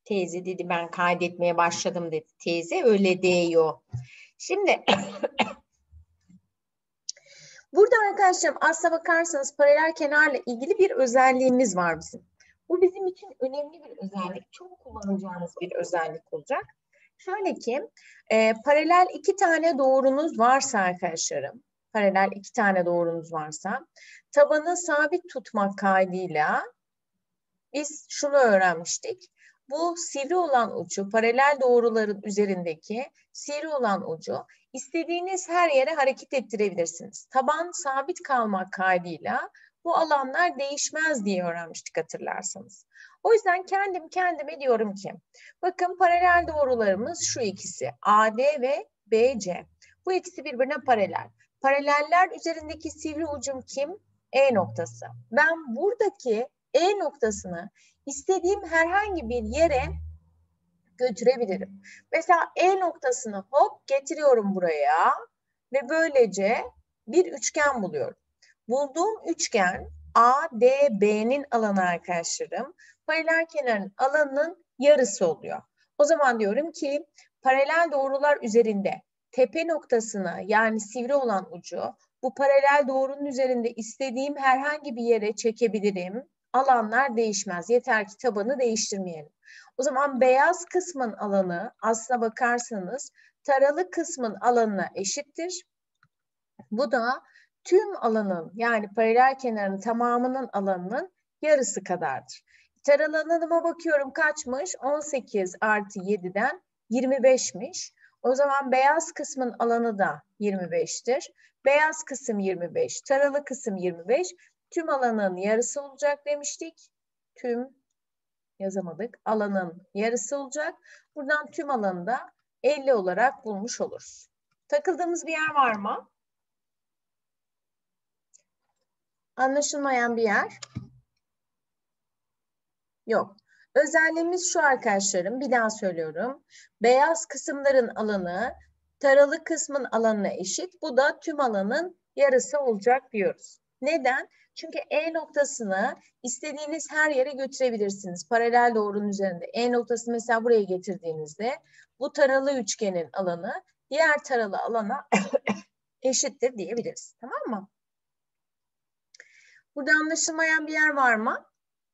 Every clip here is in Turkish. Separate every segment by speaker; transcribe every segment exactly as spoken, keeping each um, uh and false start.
Speaker 1: Teyze dedi ben kaydetmeye başladım dedi. Teyze öyle diyor. Şimdi burada arkadaşlar aslına bakarsanız paralel kenarla ilgili bir özelliğimiz var bizim. Bu bizim için önemli bir özellik. Çok kullanacağımız bir özellik olacak. Şöyle ki e, paralel iki tane doğrunuz varsa arkadaşlarım, paralel iki tane doğrunuz varsa tabanı sabit tutmak kaydıyla biz şunu öğrenmiştik. Bu sivri olan ucu, paralel doğruların üzerindeki sivri olan ucu istediğiniz her yere hareket ettirebilirsiniz. Taban sabit kalmak kaydıyla bu alanlar değişmez diye öğrenmiştik hatırlarsanız. O yüzden kendim kendime diyorum ki, bakın paralel doğrularımız şu ikisi, A D ve B C. Bu ikisi birbirine paralel. Paraleller üzerindeki sivri ucum kim? E noktası. Ben buradaki E noktasını istediğim herhangi bir yere götürebilirim. Mesela E noktasını hop getiriyorum buraya ve böylece bir üçgen buluyorum. Bulduğum üçgen A D B'nin alanı arkadaşlarım, paralel kenarın alanının yarısı oluyor. O zaman diyorum ki paralel doğrular üzerinde tepe noktasına yani sivri olan ucu bu paralel doğrunun üzerinde istediğim herhangi bir yere çekebilirim. Alanlar değişmez. Yeter ki tabanı değiştirmeyelim. O zaman beyaz kısmın alanı aslına bakarsanız taralı kısmın alanına eşittir. Bu da tüm alanın yani paralel kenarın tamamının alanının yarısı kadardır. Taralı alanıma bakıyorum kaçmış? on sekiz artı yediden yirmi beşmiş. O zaman beyaz kısmın alanı da yirmi beştir. Beyaz kısım yirmi beş, taralı kısım yirmi beş. Tüm alanın yarısı olacak demiştik. Tüm yazamadık. Alanın yarısı olacak. Buradan tüm alanı da elli olarak bulmuş oluruz. Takıldığımız bir yer var mı? Anlaşılmayan bir yer? Yok. Özelliğimiz şu arkadaşlarım. Bir daha söylüyorum. Beyaz kısımların alanı taralı kısmın alanına eşit. Bu da tüm alanın yarısı olacak diyoruz. Neden? Çünkü E noktasını istediğiniz her yere götürebilirsiniz. Paralel doğrunun üzerinde. E noktasını mesela buraya getirdiğinizde bu taralı üçgenin alanı diğer taralı alana eşittir diyebiliriz. Tamam mı? Burada anlaşılmayan bir yer var mı?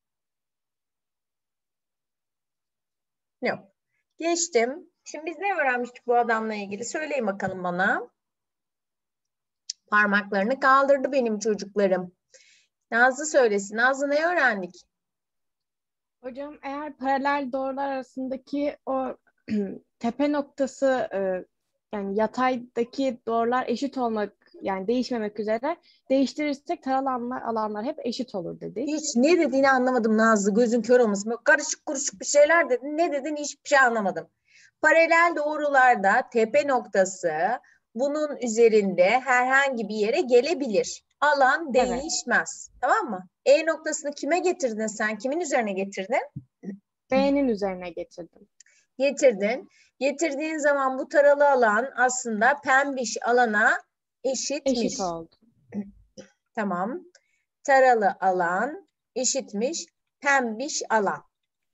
Speaker 1: Yok. Geçtim. Şimdi biz ne öğrenmiştik bu adamla ilgili? Söyleyin bakalım bana. Parmaklarını kaldırdı benim çocuklarım. Nazlı söylesin. Nazlı ne öğrendik?
Speaker 2: Hocam eğer paralel doğrular arasındaki o tepe noktası e, yani yataydaki doğrular eşit olmak yani değişmemek üzere değiştirirsek taralı alanlar, alanlar hep eşit olur dedik.
Speaker 1: Hiç ne dediğini anlamadım Nazlı. Gözün kör olmasın. Böyle karışık kuruşuk bir şeyler dedin. Ne dedin hiçbir şey anlamadım. Paralel doğrularda tepe noktası bunun üzerinde herhangi bir yere gelebilir. Alan değişmez. Evet. Tamam mı? E noktasını kime getirdin sen? Kimin üzerine getirdin?
Speaker 2: B'nin üzerine getirdim.
Speaker 1: Getirdin. Getirdiğin zaman bu taralı alan aslında pembiş alana eşitmiş.
Speaker 2: Eşit oldu.
Speaker 1: Tamam. Taralı alan eşitmiş pembiş alan.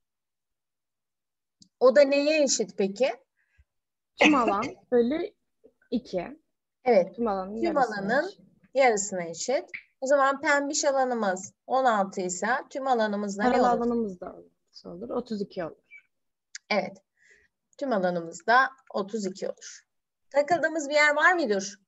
Speaker 1: O da neye eşit peki?
Speaker 2: Tüm alan bölü iki.
Speaker 1: Evet.
Speaker 2: Tüm alanın
Speaker 1: Tüm alanın
Speaker 2: eşit.
Speaker 1: yarısına eşit. O zaman pembiş alanımız on altı ise tüm alanımız da ne olur?
Speaker 2: Taralı alanımız da olur. otuz iki olur.
Speaker 1: Evet. Tüm alanımız da otuz iki olur. Takıldığımız bir yer var mıdır?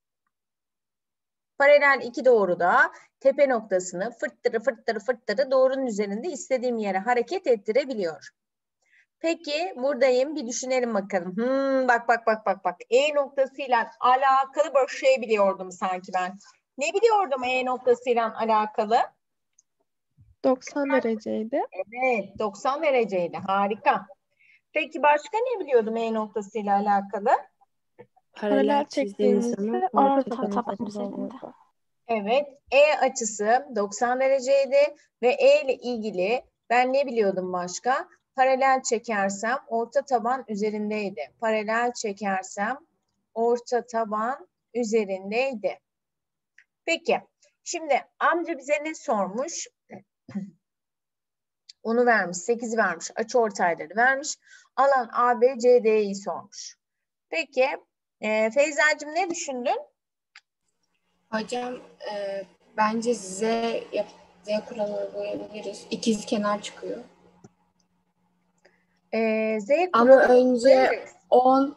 Speaker 1: Paralel iki doğruda tepe noktasını fırttırı fırttırı fırttırı doğrunun üzerinde istediğim yere hareket ettirebiliyor. Peki buradayım bir düşünelim bakalım. Hmm, bak bak bak bak bak. E noktasıyla alakalı bir şey biliyordum sanki ben. Ne biliyordum E noktasıyla alakalı?
Speaker 3: doksan dereceydi.
Speaker 1: Evet, doksan dereceydi. Harika. Peki başka ne biliyordum E noktasıyla alakalı?
Speaker 3: Paralel çektiğimizde orta taban
Speaker 2: üzerinde.
Speaker 1: Evet, E açısı doksan dereceydi ve E ile ilgili ben ne biliyordum başka? Paralel çekersem orta taban üzerindeydi. Paralel çekersem orta taban üzerindeydi. Peki, şimdi amca bize ne sormuş? onu vermiş, sekizi vermiş, açıortayları vermiş. Alan A B C D'yi sormuş. Peki e, Feyza'cığım ne düşündün?
Speaker 4: Hocam e, bence Z, yap- Z kuralını uygulayabiliriz. İkizkenar çıkıyor.
Speaker 1: E, Z
Speaker 4: Ama
Speaker 1: kuralı
Speaker 4: önce
Speaker 1: uygulayabiliriz.
Speaker 4: on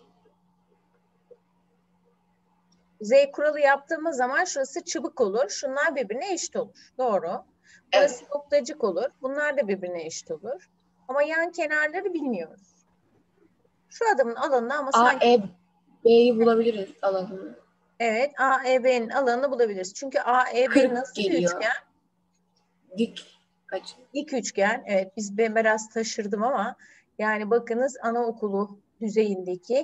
Speaker 1: Z kuralı yaptığımız zaman şurası çıbık olur. Şunlar birbirine eşit olur. Doğru. Burası
Speaker 4: evet.
Speaker 1: noktacık olur. Bunlar da birbirine eşit olur. Ama yan kenarları bilmiyoruz. Şu adamın alanını ama
Speaker 4: A,
Speaker 1: sanki
Speaker 4: E, B'yi bulabiliriz alanını.
Speaker 1: evet A E B'nin alanını bulabiliriz. Çünkü A E B
Speaker 4: kırk
Speaker 1: nasıl bir
Speaker 4: geliyor.
Speaker 1: üçgen?
Speaker 4: Dik açı.
Speaker 1: Dik üçgen. Evet biz ben biraz taşırdım ama yani bakınız anaokulu düzeyindeki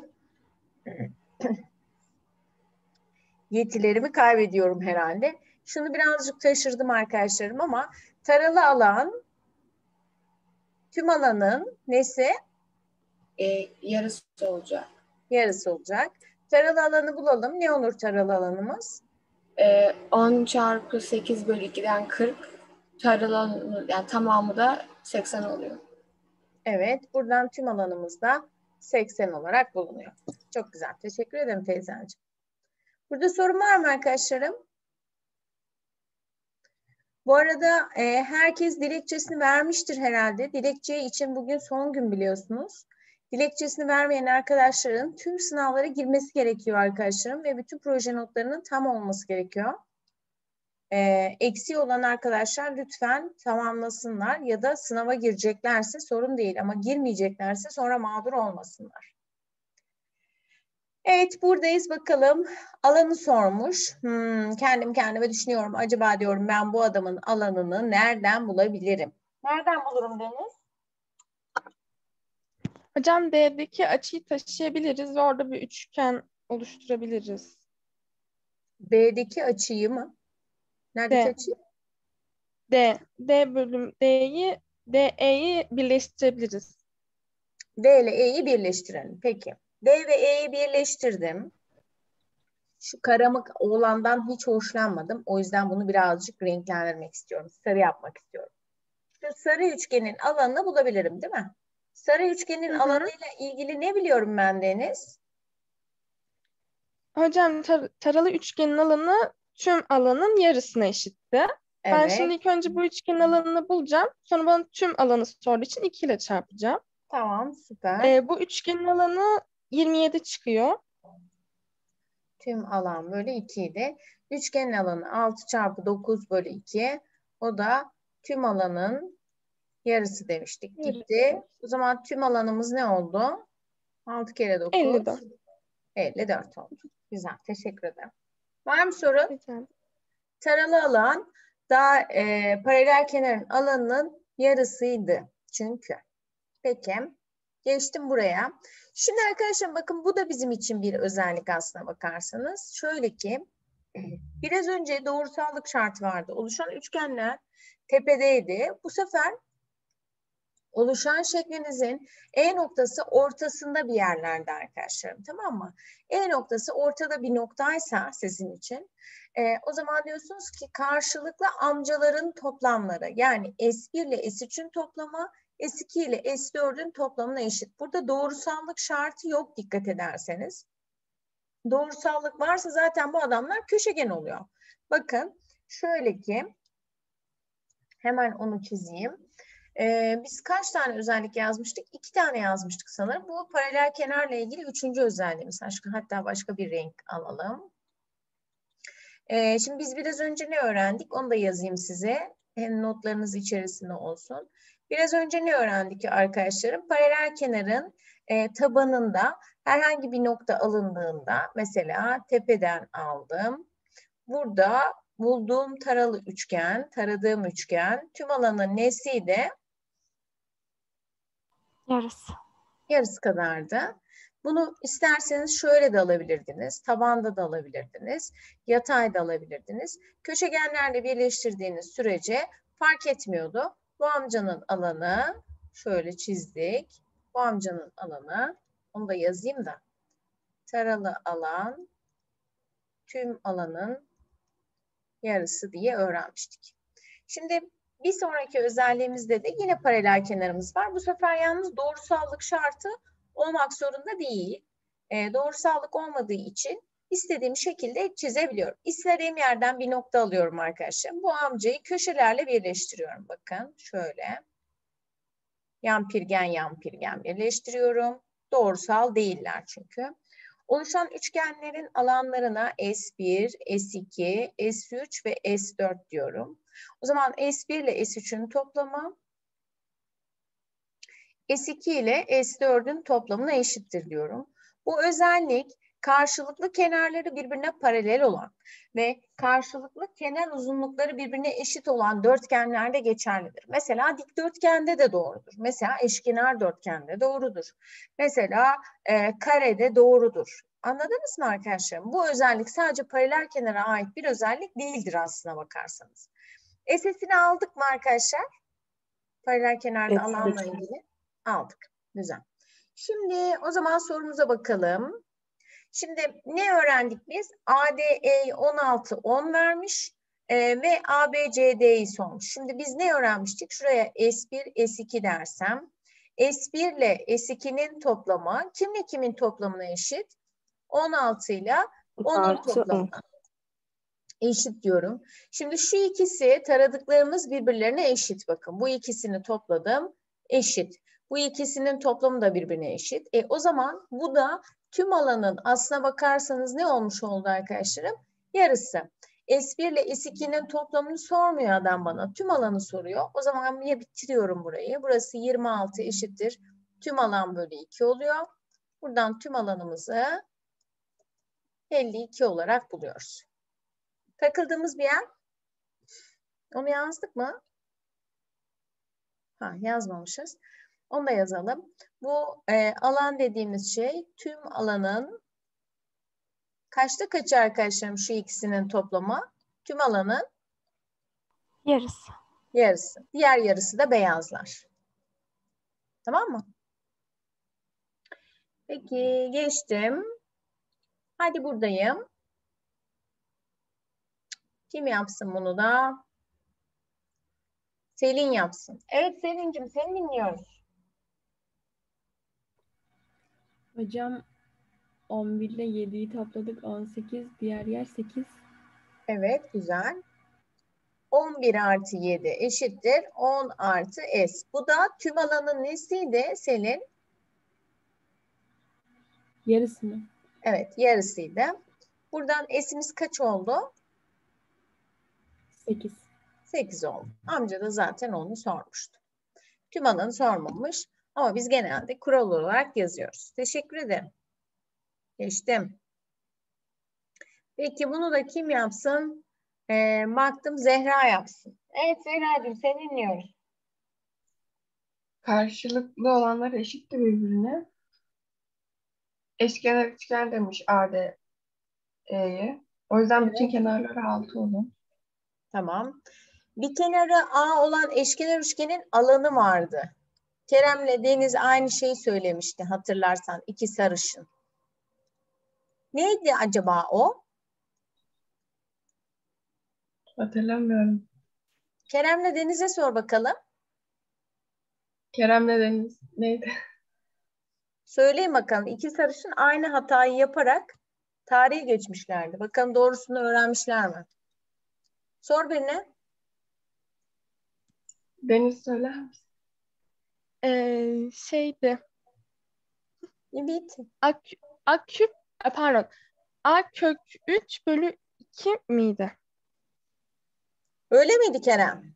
Speaker 1: yetilerimi kaybediyorum herhalde. Şunu birazcık taşırdım arkadaşlarım ama taralı alan tüm alanın nesi?
Speaker 4: E, yarısı olacak.
Speaker 1: Yarısı olacak. Taralı alanı bulalım. Ne olur taralı alanımız?
Speaker 4: E, on çarpı sekiz bölü ikiden kırk. Taralı alanı, yani tamamı da seksen oluyor.
Speaker 1: Evet. Buradan tüm alanımız da seksen olarak bulunuyor. Çok güzel. Teşekkür ederim teyzeciğim. Burada sorun var mı arkadaşlarım? Bu arada e, herkes dilekçesini vermiştir herhalde. Dilekçe için bugün son gün biliyorsunuz. Dilekçesini vermeyen arkadaşların tüm sınavlara girmesi gerekiyor arkadaşlarım ve bütün proje notlarının tam olması gerekiyor. E, eksiği olan arkadaşlar lütfen tamamlasınlar ya da sınava gireceklerse sorun değil ama girmeyeceklerse sonra mağdur olmasınlar. Evet buradayız bakalım. Alanı sormuş. Hmm, kendim kendime düşünüyorum. Acaba diyorum ben bu adamın alanını nereden bulabilirim? Nereden bulurum Deniz?
Speaker 3: Hocam D'deki açıyı taşıyabiliriz ve orada bir üçgen oluşturabiliriz.
Speaker 1: B'deki açıyı mı? Neredeki
Speaker 3: D.
Speaker 1: açı?
Speaker 3: D. D bölüm D'yi D, E'yi birleştirebiliriz.
Speaker 1: D ile E'yi birleştirelim. Peki. D ve E'yi birleştirdim. Şu karamık oğlandan hiç hoşlanmadım. O yüzden bunu birazcık renklendirmek istiyorum. Sarı yapmak istiyorum. Şu sarı üçgenin alanını bulabilirim değil mi? Sarı üçgenin
Speaker 3: Hı hı.
Speaker 1: alanıyla ilgili ne biliyorum ben Deniz?
Speaker 3: Hocam tar- taralı üçgenin alanı tüm alanın yarısına eşitti. Ben şimdi
Speaker 1: Evet.
Speaker 3: ilk önce bu üçgenin alanını bulacağım. Sonra bana tüm alanı sorduğu için iki ile çarpacağım.
Speaker 1: Tamam, süper.
Speaker 3: Ee, bu üçgenin alanı yirmi yedi çıkıyor.
Speaker 1: Tüm alan bölü iki idi. Üçgenin alanı altı çarpı dokuz bölü iki. O da tüm alanın yarısı demiştik. Gitti.
Speaker 3: Yarısı.
Speaker 1: O zaman tüm alanımız ne oldu? altı kere dokuz.
Speaker 3: elli dört.
Speaker 1: elli dört oldu. Güzel, teşekkür ederim. Var mı soru?
Speaker 3: Güzel.
Speaker 1: Taralı alan daha e, paralel kenarın alanının yarısıydı. Çünkü. Peki. Geçtim buraya. Şimdi arkadaşlar bakın bu da bizim için bir özellik aslına bakarsanız. Şöyle ki biraz önce doğrusallık şartı vardı. Oluşan üçgenler tepedeydi. Bu sefer oluşan şeklinizin E noktası ortasında bir yerlerde arkadaşlarım, tamam mı? E noktası ortada bir noktaysa sizin için e, o zaman diyorsunuz ki karşılıklı amcaların toplamları yani S bir ile S üçün toplamı S iki ile S dördün toplamına eşit. Burada doğrusallık şartı yok dikkat ederseniz. Doğrusallık varsa zaten bu adamlar köşegen oluyor. Bakın şöyle ki hemen onu çizeyim. Ee, biz kaç tane özellik yazmıştık? İki tane yazmıştık sanırım. Bu paralel kenarla ilgili üçüncü özelliğimiz. Aşkım, hatta başka bir renk alalım. Ee, şimdi biz biraz önce ne öğrendik? Onu da yazayım size. Hem notlarınız içerisinde olsun. Biraz önce ne öğrendik arkadaşlarım? Paralel kenarın e, tabanında herhangi bir nokta alındığında, mesela tepeden aldım. Burada bulduğum taralı üçgen, taradığım üçgen tüm alanın nesiydi?
Speaker 5: Yarısı.
Speaker 1: Yarısı kadardı. Bunu isterseniz şöyle de alabilirdiniz. Tabanda da alabilirdiniz. Yatayda alabilirdiniz. Köşegenlerle birleştirdiğiniz sürece fark etmiyordu. Bu amcanın alanı şöyle çizdik. Bu amcanın alanı, onu da yazayım da. Taralı alan tüm alanın yarısı diye öğrenmiştik. Şimdi Bir sonraki özelliğimizde de yine paralel kenarımız var. Bu sefer yalnız doğrusallık şartı olmak zorunda değil. E, doğrusallık olmadığı için istediğim şekilde çizebiliyorum. İstediğim yerden bir nokta alıyorum arkadaşlar. Bu amcayı köşelerle birleştiriyorum. Bakın şöyle. Yan pirgen yan pirgen birleştiriyorum. Doğrusal değiller çünkü. Oluşan üçgenlerin alanlarına S bir, S iki, S üç ve S dört diyorum. O zaman S bir ile S üçün toplamı S iki ile S dördün toplamına eşittir diyorum. Bu özellik karşılıklı kenarları birbirine paralel olan ve karşılıklı kenar uzunlukları birbirine eşit olan dörtgenlerde geçerlidir. Mesela dikdörtgende de doğrudur. Mesela eşkenar dörtgende doğrudur. Mesela e, karede doğrudur. Anladınız mı arkadaşlar? Bu özellik sadece paralel kenara ait bir özellik değildir aslına bakarsanız. S S'ini aldık mı arkadaşlar? Paralel kenarda alanla ilgili aldık. Güzel. Şimdi o zaman sorumuza bakalım. Şimdi ne öğrendik biz? A D E'yi on altı on vermiş e, ve A B C D'yi sormuş. Şimdi biz ne öğrenmiştik? Şuraya S bir, S iki dersem S bir ile S ikinin toplamı kimle kimin toplamına eşit? on altı ile onun toplamına eşit diyorum. Şimdi şu ikisi taradıklarımız birbirlerine eşit. Bakın bu ikisini topladım. Eşit. Bu ikisinin toplamı da birbirine eşit. E, o zaman bu da tüm alanın aslına bakarsanız ne olmuş oldu arkadaşlarım? Yarısı. S bir ile S ikinin toplamını sormuyor adam bana. Tüm alanı soruyor. O zaman niye bitiriyorum burayı? Burası yirmi altı eşittir. Tüm alan bölü iki oluyor. Buradan tüm alanımızı elli iki olarak buluyoruz. Takıldığımız bir yer. Onu yazdık mı? Ha, yazmamışız. Onu da yazalım. Bu e, alan dediğimiz şey tüm alanın kaçta kaçı arkadaşlarım şu ikisinin toplamı? Tüm alanın
Speaker 3: Yarısı.
Speaker 1: yarısı. Diğer yarısı da beyazlar. Tamam mı? Peki geçtim. Hadi buradayım. Kim yapsın bunu da? Selin yapsın. Evet Selin'cim seni dinliyoruz.
Speaker 5: Hocam on bir ile yediyi topladık on sekiz. Diğer yer sekiz.
Speaker 1: Evet güzel. on bir artı yedi eşittir on artı S. Bu da tüm alanın nesiydi Selin?
Speaker 5: Yarısı mı?
Speaker 1: Evet yarısıydı. Buradan S'imiz kaç oldu?
Speaker 5: sekiz.
Speaker 1: sekiz oldu. Amca da zaten onu sormuştu. Tüm alanı sormamış ama biz genelde kural olarak yazıyoruz. Teşekkür ederim. Geçtim. Peki bunu da kim yapsın? Ee, baktım Zehra yapsın. Evet Zehra'cığım seni dinliyoruz.
Speaker 6: Karşılıklı olanlar eşittir birbirine. Eşkenar üçgen demiş A D E'ye. O yüzden
Speaker 1: Evet.
Speaker 6: bütün kenarları altı olur.
Speaker 1: Tamam. Bir kenarı A olan eşkenar üçgenin alanı vardı. Kerem'le Deniz aynı şeyi söylemişti hatırlarsan. İki sarışın. Neydi acaba o?
Speaker 6: Hatırlamıyorum.
Speaker 1: Kerem'le Deniz'e sor bakalım.
Speaker 6: Kerem'le Deniz neydi?
Speaker 1: Söyleyin bakalım. İki sarışın aynı hatayı yaparak tarihi geçmişlerdi. Bakalım doğrusunu öğrenmişler mi? Sor birine.
Speaker 6: Deniz söyler misin?
Speaker 3: Ee, şeydi.
Speaker 1: Evet.
Speaker 3: A, kü- A küp, e, pardon. A kök üç bölü iki miydi?
Speaker 1: Öyle miydi Kerem?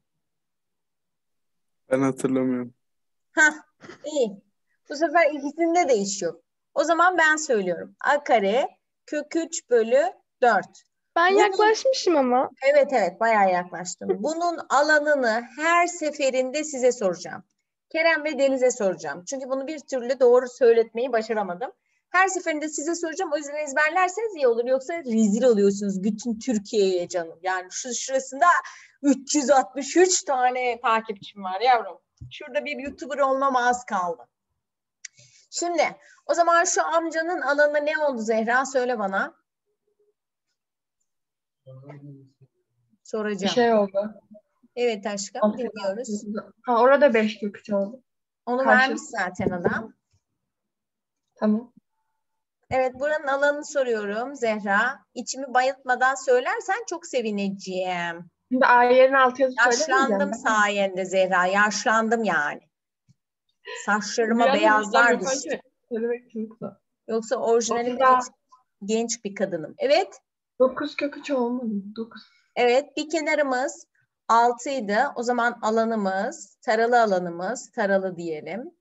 Speaker 7: Ben hatırlamıyorum.
Speaker 1: Hah, iyi. Bu sefer ikisinde de iş yok. O zaman ben söylüyorum. A kare kök üç bölü dört.
Speaker 3: Ben
Speaker 1: Bunun-
Speaker 3: yaklaşmışım ama.
Speaker 1: Evet evet bayağı yaklaştım. Bunun alanını her seferinde size soracağım. Kerem ve Deniz'e soracağım. Çünkü bunu bir türlü doğru söyletmeyi başaramadım. Her seferinde size soracağım. O yüzden ezberlerseniz iyi olur. Yoksa rezil oluyorsunuz bütün Türkiye'ye canım. Yani şu şurasında üç yüz altmış üç tane takipçim var yavrum. Şurada bir YouTuber olmama az kaldı. Şimdi o zaman şu amcanın alanı ne oldu Zehra? Söyle bana.
Speaker 6: Bir
Speaker 1: Soracağım.
Speaker 6: şey oldu.
Speaker 1: Evet aşkım,
Speaker 6: Altı,
Speaker 1: dinliyoruz.
Speaker 6: Ha, orada beş kök üç oldu.
Speaker 1: Onu
Speaker 6: Karşı-
Speaker 1: vermiş zaten adam.
Speaker 6: Tamam.
Speaker 1: Evet, buranın alanını soruyorum Zehra. İçimi bayıltmadan söylersen çok sevineceğim.
Speaker 6: Şimdi A yerine altı yazı söylemeyeceğim
Speaker 1: Yaşlandım
Speaker 6: ben.
Speaker 1: sayende Zehra, yaşlandım yani. Saçlarıma
Speaker 6: Biraz
Speaker 1: beyazlar
Speaker 6: hızlı
Speaker 1: düştü.
Speaker 6: yaparken söylemek çok zor.
Speaker 1: Yoksa orijinalimde
Speaker 6: Otuzda
Speaker 1: çok genç bir kadınım. Evet,
Speaker 6: dokuz kök üç olmadı mı? dokuz.
Speaker 1: evet bir kenarımız altıydı. O zaman alanımız, taralı alanımız, taralı diyelim.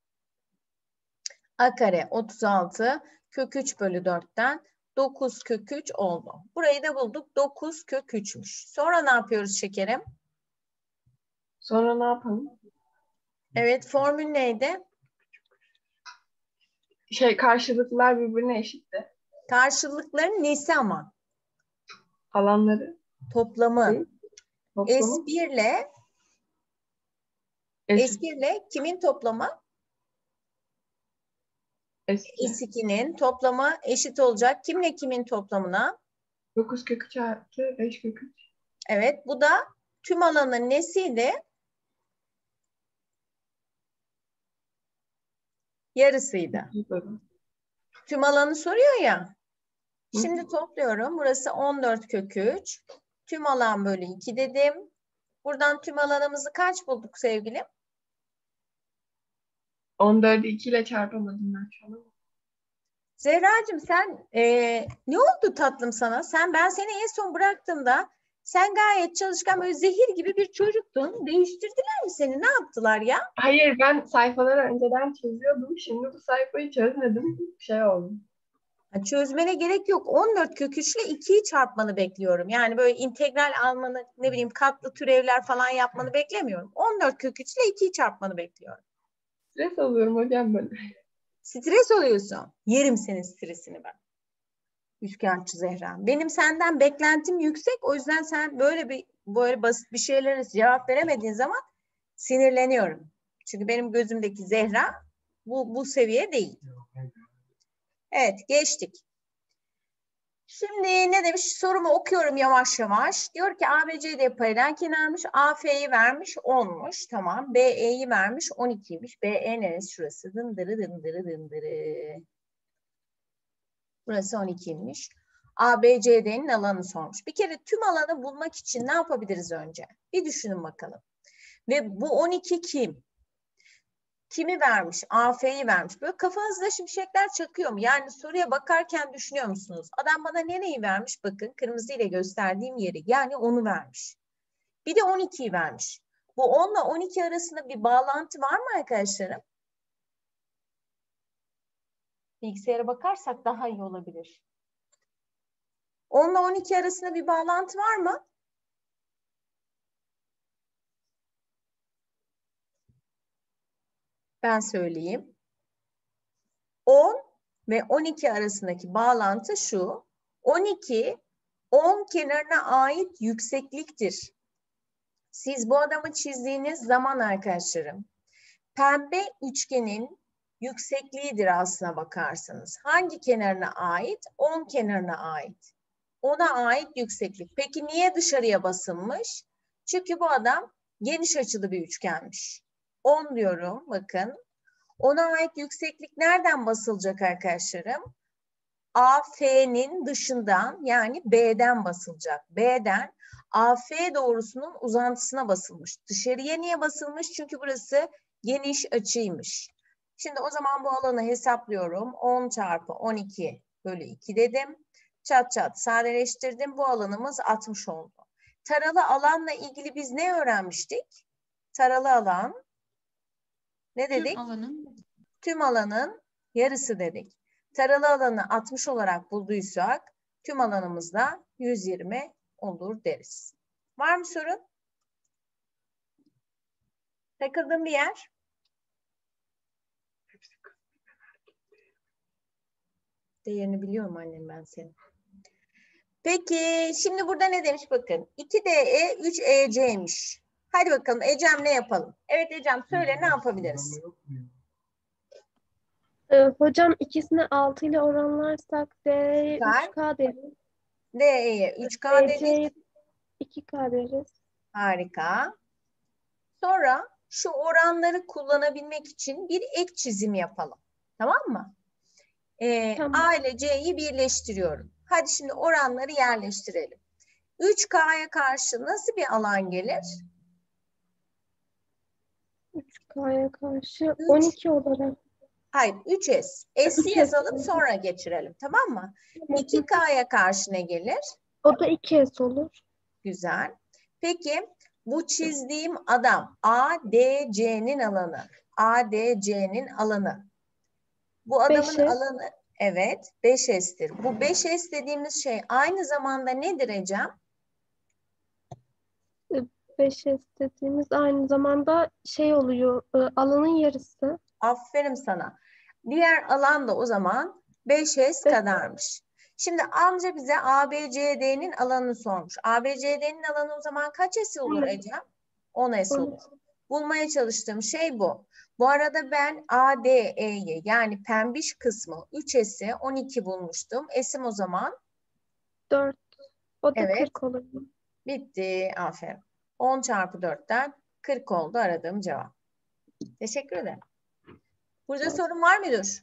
Speaker 1: A kare otuz altı kök üç bölü dörtten dokuz kök üç oldu. Burayı da bulduk. dokuz kök üçmüş. Sonra ne yapıyoruz şekerim?
Speaker 6: Sonra ne yapalım?
Speaker 1: Evet, formül neydi?
Speaker 6: Şey karşılıklar birbirine eşitti.
Speaker 1: Karşılıkların nesi ama?
Speaker 6: Alanları.
Speaker 1: Toplamı.
Speaker 6: Hı. Toplamı.
Speaker 1: S bir ile
Speaker 6: S,
Speaker 1: S bir ile kimin toplamı?
Speaker 6: S iki.
Speaker 1: S ikinin toplamı eşit olacak. Kimle kimin toplamına?
Speaker 6: dokuz kök üç artı beş kök üç.
Speaker 1: Evet, bu da tüm alanın nesiydi? Yarısıydı. Tüm alanı soruyor ya. Şimdi topluyorum. Burası on dört kök üç. Tüm alan bölü iki dedim. Buradan tüm alanımızı kaç bulduk sevgilim?
Speaker 6: on dördü iki ile çarpamadım ben şu an.
Speaker 1: Zehracığım sen eee, ne oldu tatlım sana? Sen ben seni en son bıraktığımda sen gayet çalışkan böyle zehir gibi bir çocuktun. Değiştirdiler mi seni? Ne yaptılar ya?
Speaker 6: Hayır, ben sayfaları önceden çözüyordum. Şimdi bu sayfayı çözmedim. Şey oldu.
Speaker 1: Ha, çözmene gerek yok. on dört kök üç ile ikiyi çarpmanı bekliyorum. Yani böyle integral almanı, ne bileyim katlı türevler falan yapmanı beklemiyorum. on dört kök üç ile ikiyi çarpmanı bekliyorum.
Speaker 6: Stres alıyorum hocam ben.
Speaker 1: Stres oluyorsun. Yerim senin stresini ben. Üçkağıtçı Zehra. Benim senden beklentim yüksek. O yüzden sen böyle bir böyle basit bir şeylere cevap veremediğin zaman sinirleniyorum. Çünkü benim gözümdeki Zehra bu, bu seviye değil. Evet, geçtik. Şimdi ne demiş? Sorumu okuyorum yavaş yavaş. Diyor ki A B C D paralel kenarmış. A F'yi vermiş onmuş. Tamam. B E'yi vermiş on ikiymiş. B E neresi? Şurası. Dındırı dındırı dındırı. Burası on ikiymiş. A B C D'nin alanı sormuş. Bir kere tüm alanı bulmak için ne yapabiliriz önce? Bir düşünün bakalım. Ve bu on iki kim? Kimi vermiş? A F'yi vermiş. Böyle kafanızda şimşekler çakıyor mu? Yani soruya bakarken düşünüyor musunuz? Adam bana nereyi vermiş? Bakın kırmızı ile gösterdiğim yeri. Yani onu vermiş. Bir de on ikiyi vermiş. Bu on ile on iki arasında bir bağlantı var mı arkadaşlarım? Bilgisayara bakarsak daha iyi olabilir. on ile on iki arasında bir bağlantı var mı? Ben söyleyeyim. on ve on iki arasındaki bağlantı şu. on iki on kenarına ait yüksekliktir. Siz bu adamı çizdiğiniz zaman arkadaşlarım, pembe üçgenin yüksekliğidir aslına bakarsanız. Hangi kenarına ait? on kenarına ait. Ona ait yükseklik. Peki niye dışarıya basılmış? Çünkü bu adam geniş açılı bir üçgenmiş. on diyorum bakın. Ona ait yükseklik nereden basılacak arkadaşlarım? A F'nin dışından yani B'den basılacak. B'den A F doğrusunun uzantısına basılmış. Dışarıya niye basılmış? Çünkü burası geniş açıymış. Şimdi o zaman bu alanı hesaplıyorum. on çarpı on iki bölü iki dedim. Çat çat sadeleştirdim. Bu alanımız altmış oldu. Taralı alanla ilgili biz ne öğrenmiştik? Taralı alan ne dedik?
Speaker 7: Tüm alanın
Speaker 1: Tüm alanın yarısı dedik. Taralı alanı altmış olarak bulduysak tüm alanımız da yüz yirmi olur deriz. Var mı sorun? Takıldığın bir yer? Değerini biliyorum annem ben senin. Peki şimdi burada ne demiş bakın. iki D E üç E C'ymiş. Hadi bakalım Ecem ne yapalım? Evet Ecem söyle ne yapabiliriz?
Speaker 8: Ee, hocam ikisini altı ile oranlarsak D'ye
Speaker 1: Süper.
Speaker 8: üç K deriz.
Speaker 1: D E'ye üç K dedik.
Speaker 8: D C'ye iki K deriz.
Speaker 1: Harika. Sonra şu oranları kullanabilmek için bir ek çizim yapalım. Tamam mı? Ee,
Speaker 8: Tamam.
Speaker 1: A ile C'yi birleştiriyorum. Hadi şimdi oranları yerleştirelim. üç K'ya karşı nasıl bir alan gelir?
Speaker 8: üç K'ya karşı on iki olarak.
Speaker 1: Hayır, üç S. S'i
Speaker 8: üç S.
Speaker 1: yazalım sonra geçirelim. Tamam mı? iki K'ya karşı ne gelir?
Speaker 8: O da iki S olur.
Speaker 1: Güzel. Peki bu çizdiğim adam A D C'nin alanı. A D C'nin alanı. Bu adamın
Speaker 8: beş S.
Speaker 1: alanı evet beş S'tir. Bu beş S dediğimiz şey aynı zamanda nedir Ecem?
Speaker 8: beş S dediğimiz aynı zamanda şey oluyor, e, alanın yarısı.
Speaker 1: Aferin sana. Diğer alan da o zaman beş S
Speaker 8: Beş-
Speaker 1: kadarmış. Şimdi amca bize A B C D'nin alanını sormuş. A B C D'nin alanı o zaman kaç S olur
Speaker 8: On.
Speaker 1: Ecem? on S
Speaker 8: On.
Speaker 1: olur. Bulmaya çalıştığım şey bu. Bu arada ben A D E'yi yani pembiş kısmı üç S'i on iki bulmuştum. S'im o zaman
Speaker 8: dört. O da
Speaker 1: Evet.
Speaker 8: kırk olur.
Speaker 1: bitti. Aferin. on çarpı dörtten kırk oldu aradığım cevap. Teşekkür ederim. Burada sorun var mıdır?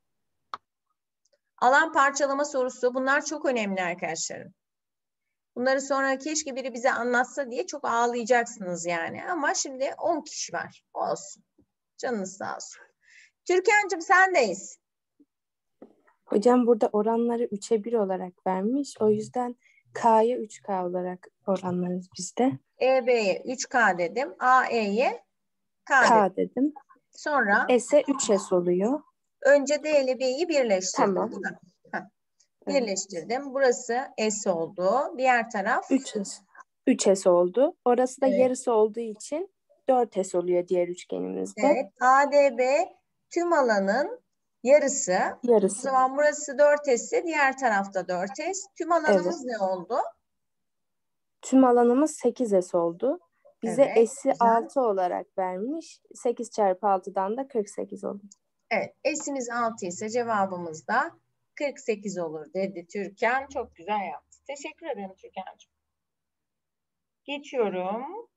Speaker 1: Alan parçalama sorusu. Bunlar çok önemli arkadaşlarım. Bunları sonra keşke biri bize anlatsa diye çok ağlayacaksınız yani. Ama şimdi on kişi var. Olsun. Canınız sağ olsun. Türkan'cığım sendeyiz.
Speaker 7: Hocam burada oranları üçe bir olarak vermiş. O yüzden K'ya üç K olarak oranlarız biz de.
Speaker 1: E B'ye üç K dedim. A E'ye K, dedim.
Speaker 7: K dedim.
Speaker 1: Sonra
Speaker 7: S'e üç S oluyor.
Speaker 1: önce D ile B'yi birleştirdim.
Speaker 7: Tamam.
Speaker 1: Değil mi? Heh. Birleştirdim. Burası S oldu. Diğer taraf
Speaker 7: üç S. üç S oldu. Orası da
Speaker 1: Evet.
Speaker 7: yarısı olduğu için dört S oluyor diğer üçgenimizde.
Speaker 1: evet. A D B tüm alanın yarısı. O
Speaker 7: Yarısı.
Speaker 1: zaman burası dört S ise diğer tarafta dört S. Tüm alanımız ne oldu?
Speaker 7: Tüm alanımız sekiz S oldu. Bize
Speaker 1: Evet,
Speaker 7: S'i
Speaker 1: güzel.
Speaker 7: altı olarak vermiş. sekiz çarpı altıdan da kırk sekiz oldu.
Speaker 1: Evet. S'imiz altı ise cevabımız da kırk sekiz olur dedi Türkan. Çok güzel yaptı. Teşekkür ederim Türkan'cığım. Geçiyorum.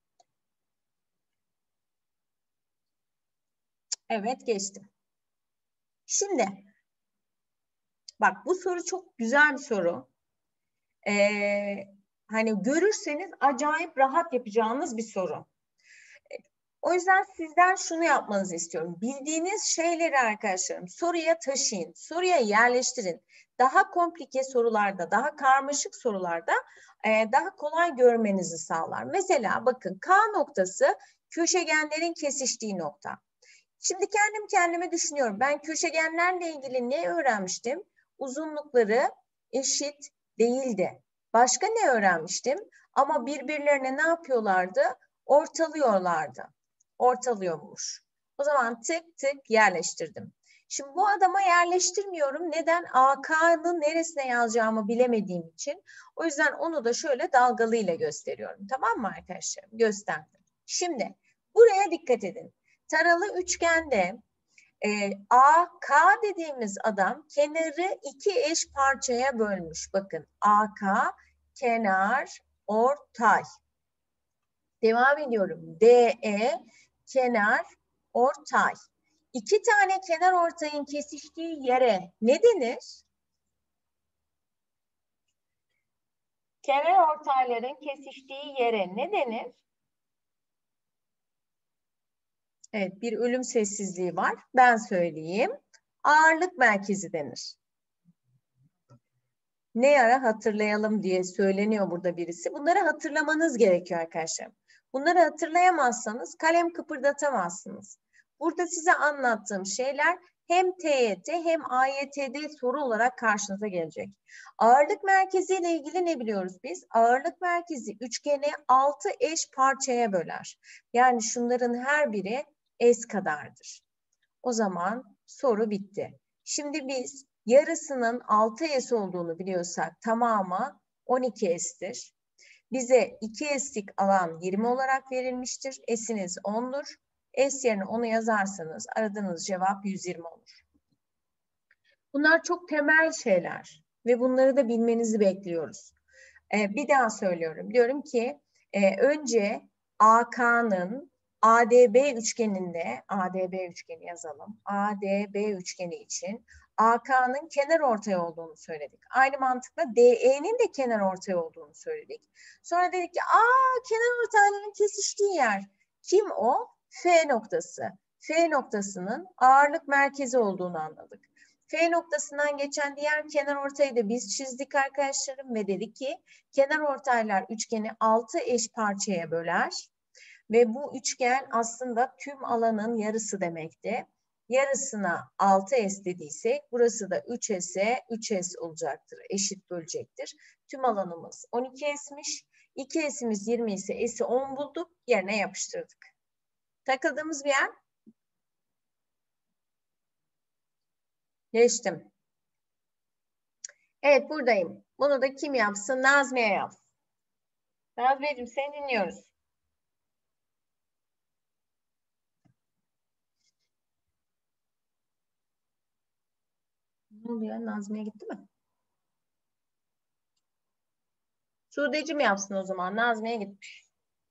Speaker 1: Evet geçtim. Şimdi bak bu soru çok güzel bir soru. Ee, hani görürseniz acayip rahat yapacağınız bir soru. O yüzden sizden şunu yapmanızı istiyorum. Bildiğiniz şeyleri arkadaşlarım soruya taşıyın, soruya yerleştirin. Daha komplike sorularda, daha karmaşık sorularda e, daha kolay görmenizi sağlar. Mesela bakın K noktası köşegenlerin kesiştiği nokta. Şimdi kendim kendime düşünüyorum. Ben köşegenlerle ilgili ne öğrenmiştim? Uzunlukları eşit değildi. Başka ne öğrenmiştim? Ama birbirlerine ne yapıyorlardı? Ortalıyorlardı. Ortalıyormuş. O zaman tık tık yerleştirdim. Şimdi bu adama yerleştirmiyorum. Neden? A K'nın neresine yazacağımı bilemediğim için. O yüzden onu da şöyle dalgalıyla gösteriyorum. Tamam mı arkadaşlar? Gösterdim. Şimdi buraya dikkat edin. Taralı üçgende e, A K dediğimiz adam kenarı iki eş parçaya bölmüş. Bakın A K kenar ortay. Devam ediyorum. D E kenar ortay. İki tane kenar ortayın kesiştiği yere ne denir? Kenar ortayların kesiştiği yere ne denir? Evet, bir ölüm sessizliği var. Ben söyleyeyim. Ağırlık merkezi denir. Ne ara hatırlayalım diye söyleniyor burada birisi. Bunları hatırlamanız gerekiyor arkadaşlar. Bunları hatırlayamazsanız kalem kıpırdatamazsınız. Burada size anlattığım şeyler hem T Y T hem A Y T'de soru olarak karşınıza gelecek. Ağırlık merkezi ile ilgili ne biliyoruz biz? Ağırlık merkezi üçgeni altı eş parçaya böler. Yani şunların her biri S kadardır. O zaman soru bitti. Şimdi biz yarısının altı S olduğunu biliyorsak tamamı on iki S'tir. Bize iki S'lik alan yirmi olarak verilmiştir. S'iniz on'dur. S yerine onu yazarsanız aradığınız cevap yüz yirmi olur. Bunlar çok temel şeyler ve bunları da bilmenizi bekliyoruz. Ee, bir daha söylüyorum. Diyorum ki Ee, önce A K'nın A D B üçgeninde, A D B üçgeni yazalım. A D B üçgeni için A K'nın kenarortay olduğunu söyledik. Aynı mantıkla D E'nin de kenarortay olduğunu söyledik. Sonra dedik ki aa kenarortayların kesiştiği yer. Kim o? F noktası. F noktasının ağırlık merkezi olduğunu anladık. F noktasından geçen diğer kenarortayı da biz çizdik arkadaşlarım ve dedik ki kenarortaylar üçgeni altı eş parçaya böler ve bu üçgen aslında tüm alanın yarısı demekti. Yarısına altı S dediysek burası da üç S'e üç S olacaktır. Eşit bölecektir. Tüm alanımız on iki S'miş. iki S'imiz yirmi ise S'i on bulduk. Yerine yapıştırdık. Takıldığımız bir yer. Geçtim. Evet buradayım. Bunu da kim yapsın? Nazmiye yapsın. Nazmiyeciğim seni dinliyoruz. Ne oluyor? Nazmiye gitti mi? Suudeci mi yapsın o zaman? Nazmiye gitmiş.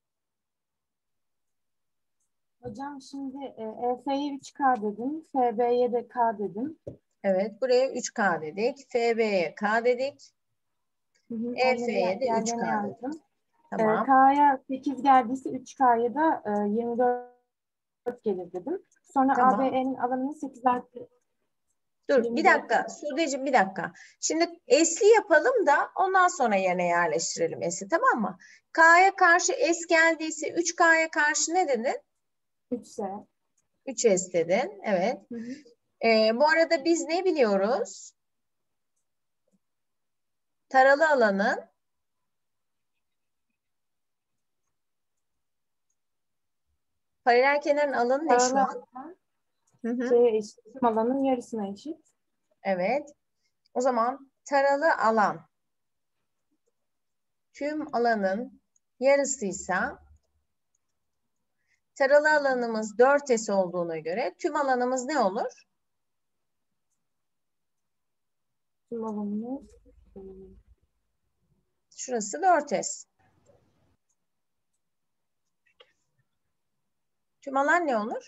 Speaker 2: Hocam şimdi E F'ye üç K dedim. F B'ye de K dedim.
Speaker 1: Evet buraya üç K dedik. F B'ye K dedik. E F'ye de üç K dedik. Tamam.
Speaker 2: E, K'ya sekiz geldiyse üç K'ya da e, yirmi dört gelir dedim. Sonra
Speaker 1: Tamam.
Speaker 2: A B E'nin alanını sekiz artı.
Speaker 1: Dur bir dakika Suudeciğim bir dakika. Şimdi S'li yapalım da ondan sonra yerine yerleştirelim S'i tamam mı? K'ya karşı S geldiyse üç K'ya karşı ne dedin?
Speaker 2: üç S.
Speaker 1: üç S dedin. Evet.
Speaker 2: Hı hı.
Speaker 1: Ee, bu arada biz ne biliyoruz? Taralı alanın paralel kenarın alanı ne şu an? Hı hı.
Speaker 2: C'ye eşit. Tüm alanın yarısına eşit.
Speaker 1: Evet. O zaman taralı alan tüm alanın yarısıysa taralı alanımız dört S olduğuna göre tüm alanımız ne olur?
Speaker 2: Tüm alanımız e,
Speaker 1: Şurası dört S. Tüm alan ne olur?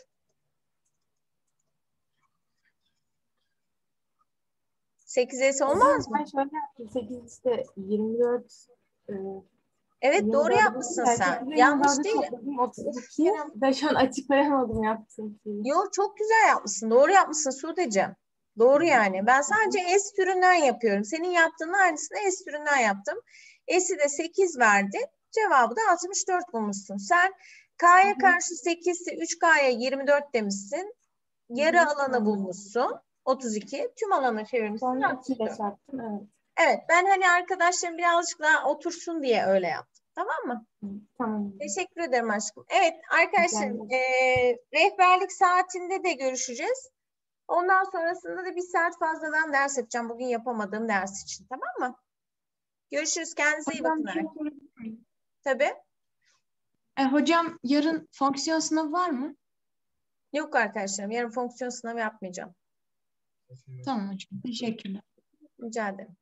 Speaker 1: sekiz S olmaz mı?
Speaker 2: Ben şöyle yaptım. sekiz işte yirmi dört e,
Speaker 1: Evet doğru
Speaker 2: yirmi dört
Speaker 1: yapmışsın
Speaker 2: yani
Speaker 1: sen.
Speaker 2: sekizle
Speaker 1: Yanlış
Speaker 2: yirmi dördü
Speaker 1: değil.
Speaker 2: topladım, otuz iki. Ben şu an açıklayamadım yaptığım şeyi.
Speaker 1: Yo çok güzel yapmışsın. Doğru yapmışsın Suudeciğim. Doğru yani. Ben sadece S türünden yapıyorum. Senin yaptığın aynısını S türünden yaptım. S'i de sekiz verdin. Cevabı da altmış dört bulmuşsun. Sen K'ya karşı sekiz ise üç K'ya yirmi dört demişsin. Yarı
Speaker 2: Hı hı.
Speaker 1: alanı bulmuşsun. otuz iki. Tüm alanı çevirmişsin.
Speaker 2: Sonra iki ile
Speaker 1: altmış dört.
Speaker 2: çarptım. Evet.
Speaker 1: Evet ben hani arkadaşlarım birazcık daha otursun diye öyle yaptım. Tamam mı?
Speaker 2: Hı, tamam.
Speaker 1: Teşekkür ederim aşkım. Evet arkadaşlarım
Speaker 2: Rica
Speaker 1: eee, rehberlik saatinde de görüşeceğiz. Ondan sonrasında da bir saat fazladan ders yapacağım. Bugün yapamadığım ders için. Tamam mı? Görüşürüz. Kendinize iyi bakın.
Speaker 9: Hocam, bir şey
Speaker 1: artık.
Speaker 9: sorabilir miyim?
Speaker 1: Tabii.
Speaker 9: E, hocam yarın fonksiyon sınavı var mı?
Speaker 1: Yok arkadaşlarım. Yarın fonksiyon sınavı yapmayacağım.
Speaker 9: Tamam hocam. Teşekkürler.
Speaker 1: Rica ederim.